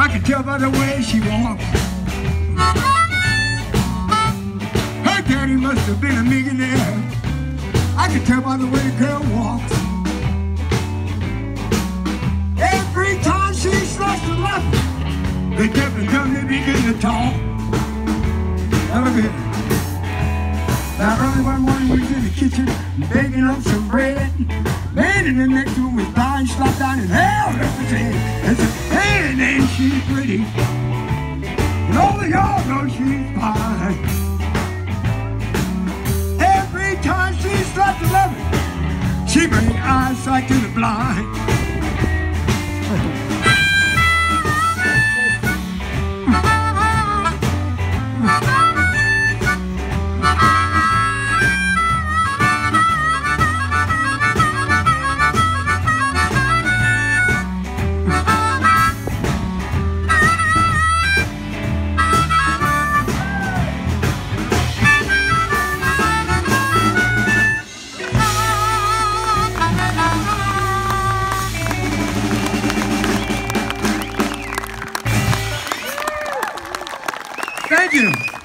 I can tell by the way she walks. Her daddy must have been a millionaire. I can tell by the way the girl walks. Every time she starts to laugh, they deaf and dumb, they begin to talk. Now look at it. Now early one morning we was in the kitchen baking up some bread. Man in the next room was dying, slapped down and held up his head and said, "Hey, ain't she pretty? And all of y'all know she's fine." Every time she starts to love it, she brings eyesight to the blind. Thank you.